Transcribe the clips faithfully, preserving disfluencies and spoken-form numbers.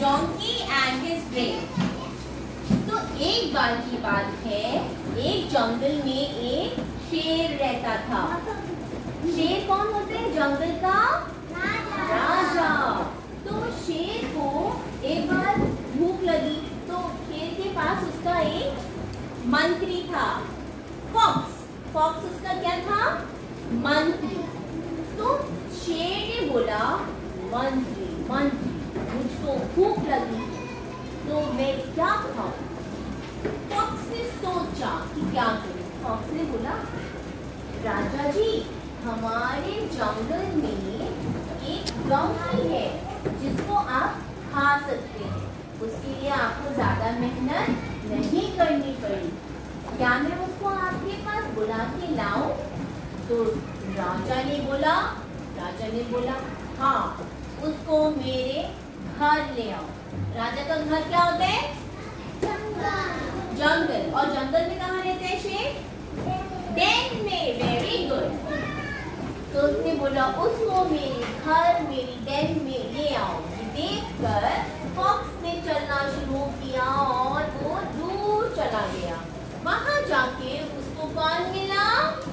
Donkey and his brain. तो एक बार की बात है, एक जंगल में एक शेर रहता था। शेर कौन होते हैं? जंगल का राजा, राजा। तो शेर को एक बार भूख लगी, तो शेर के पास उसका एक मंत्री था, फॉक्स। फॉक्स उसका क्या था? मंत्री। तो शेर ने बोला, मंत्री मंत्री मुझको भूख लगी तो मैं क्या खाऊं? फॉक्स ने सोचा कि क्या करूं। फॉक्स ने बोला, राजा जी हमारे जंगल में एक डोंकी है जिसको आप खा सकते हैं, उसके लिए आपको ज्यादा मेहनत नहीं करनी पड़ी। क्या मैं उसको आपके पास बुला के लाऊं? तो राजा ने बोला राजा ने बोला हाँ, उसको मेरे घर ले आओ। राजा का घर क्या होता है? जंगल। जंगल। और जंगल में कहाँ रहते हैं शेर? डेन में। Very good. तो उसने बोला उसको मेरे घर, मेरी डेन में ले आओ। देखकर फॉक्स ने चलना शुरू किया और वो दूर चला गया। वहां जाके उसको कौन मिला?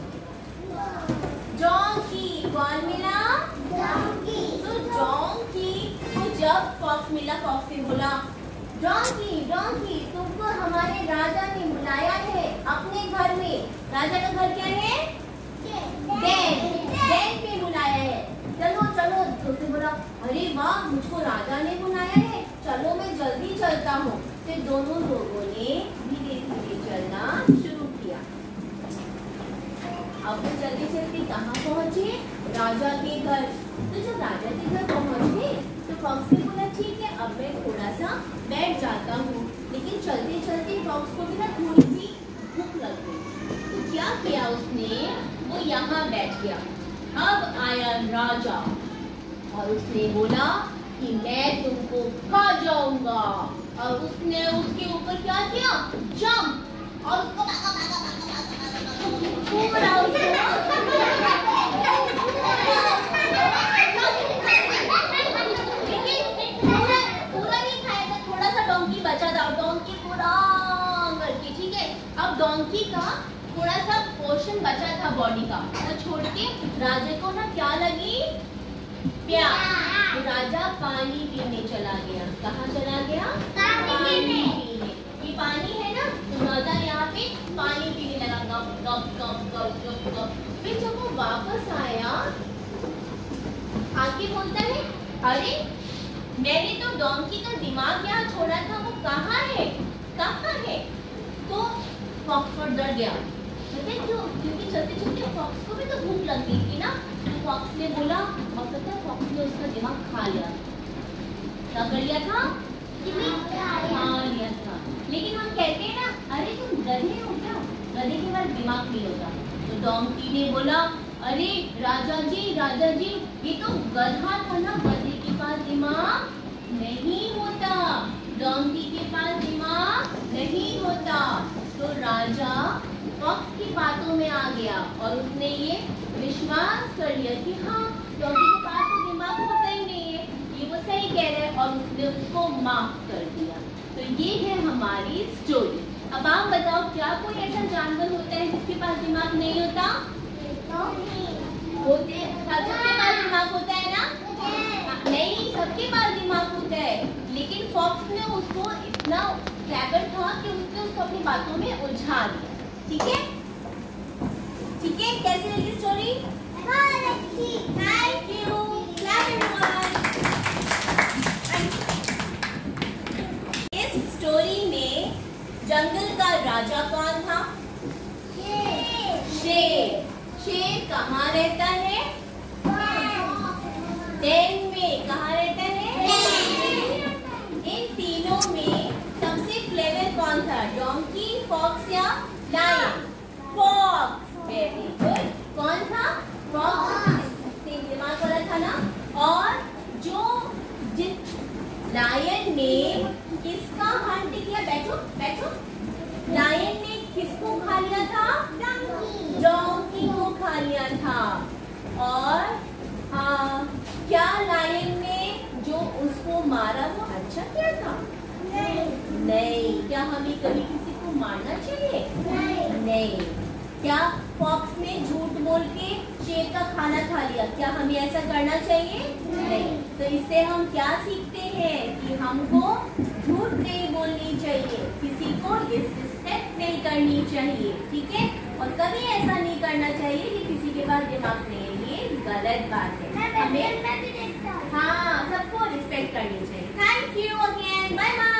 डोंकी। कौन मिला? डोंकी। तो डोंकी को जब फॉक्स मिला, फॉक्स ने बोला, डोंकी डोंकी तुमको हमारे राजा ने बुलाया है अपने घर में। राजा का घर क्या है? डेन। डेन में बुलाया है, चलो चलो। तो उसने बोला, अरे वाह मुझको राजा ने बुलाया है, चलो मैं जल्दी चलता हूँ। फिर दोनों लोगों ने धीरे धीरे चलना शुरू किया। अब वो जल्दी जल्दी कहाँ पहुँचे? राजा के घर। तो जब राजा के घर पहुँचे तो फॉक्स ने बोला, ठीक है अब मैं थोड़ा सा बैठ जाता हूँ। लेकिन चलते चलते फॉक्स को भी ना थोड़ी सी भूख लग गई। तो क्या किया उसने? वो यहाँ बैठ गया। अब आया राजा और उसने बोला कि मैं तुमको खा जाऊंगा। और उसने उसके ऊपर क्या किया? जंप। और उसको पूरा डोंकी का थोड़ा सा पोर्शन बचा था बॉडी का, तो छोड़ के राजा को ना क्या लगी? प्यास। तो राजा पानी पीने चला गया। कहाँ चला गया? पानी पीने। ये पानी है ना, तो राजा यहाँ पे पानी पीने लगा, गप गप गप गप गप गप। फिर जब वो वापस आया, आके बोलता है, अरे मैंने तो डोंकी का दिमाग यहाँ छोड़ा था, वो कहाँ है? कहाँ है? तो फॉक्स पर डर गया। पता है क्यों? क्योंकि चलते चलते फॉक्स को भी तो भूख लग गई थी ना। तो फॉक्स ने बोला, और पता है फॉक्स ने उसका दिमाग खा लिया। क्या कर लिया था? खा लिया था। लेकिन हम कहते हैं ना, अरे तुम गधे हो क्या? गधे के पास दिमाग नहीं होता। तो डोंकी ने बोला, अरे राजा जी राजा जी ये तो गधा था ना, गधे के पास दिमाग नहीं होता, डोंकी के पास दिमाग नहीं होता। तो राजा फॉक्स की बातों में आ गया और उसने ये विश्वास कर लिया कि हाँ डोंकी के पास तो दिमाग होता ही नहीं है, ये वो सही कह रहे हैं, और उसने उसको माफ कर दिया। तो ये है हमारी स्टोरी। अब आप बताओ, क्या कोई ऐसा जानवर होता है जिसके पास दिमाग नहीं होता? होते सबके पास दिमाग होता है ना? नहीं, सबके पास दिमाग होता है, लेकिन फॉक्स ने उसको इतना क्लेवर था कि उसने उसको अपनी बातों में उलझा दिया। ठीक है? ठीक है? कैसी लगी स्टोरी? Thank you. इस स्टोरी में जंगल का राजा कौन था? शेर। शेर कहाँ रहता है? डेन में। कहाँ रहता है? इन तीनों में सबसे क्लेवर कौन था? डोंकी, फॉक्स या लायन? फॉक्स। Very good. कौन था? फॉक्स। दिमाग वाला था ना। और जो जिस लायन ने किसका हंट किया? बैठो बैठो। लायन ने किसको खा लिया था? डोंकी को खा लिया था। और हाँ, क्या लायन ने जो उसको मारा वो अच्छा किया नहीं। क्या हमें कभी किसी को मारना चाहिए? नहीं। नहीं। क्या फॉक्स ने झूठ बोल के शेर का खाना खा लिया? क्या हमें ऐसा करना चाहिए? नहीं। तो इससे हम क्या सीखते हैं कि हमको झूठ नहीं बोलनी चाहिए, किसी को डिसरिस्पेक्ट नहीं करनी चाहिए, ठीक है? और कभी ऐसा नहीं करना चाहिए कि किसी के पास दिमाग नहीं है, ये गलत बात है। हमें हाँ सबको रिस्पेक्ट करनी चाहिए। Thank you again, bye bye.